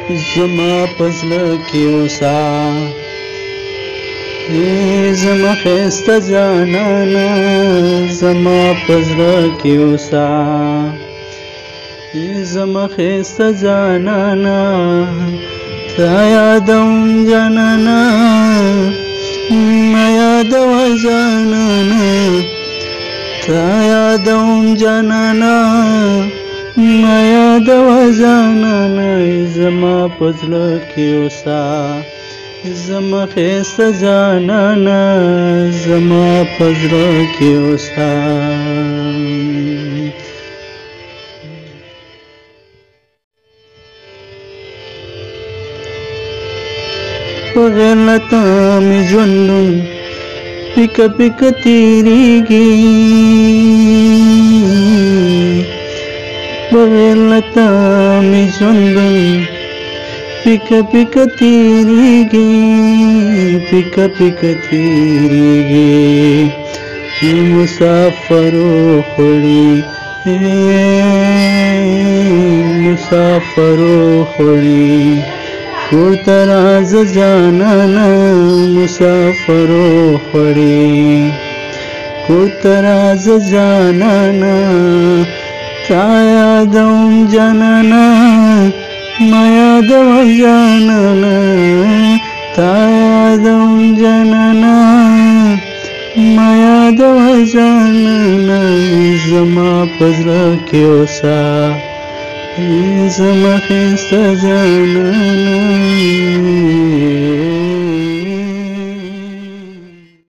زما پزړه کې اوسه زما ښایسته جانانه زما پزړه کې اوسه زما ښایسته جانانه تا یادوم جانانه ما یادوه جانانه تا یادوم جانانه ما یادوه جانانه زما پزړه کې اوسه زما ښایسته جانانه زما پزړه کې اوسه بغیر له تا مې ژوندون پیکه پیکه تېرېږي بغیر له تا مې ژوندون پیکه پیکه تېرېږي پیکه پیکه تېرېږي مسافرو خوړې مسافرو خوړې کور ته راځه جانانه مسافرو خوړې کور ته راځه جانانه تا یادوم جانانه ما یادوه جانانه تا یادوم جانانه ما یادوه جانانه زما پزړه کې اوسه زما ښایسته جانانه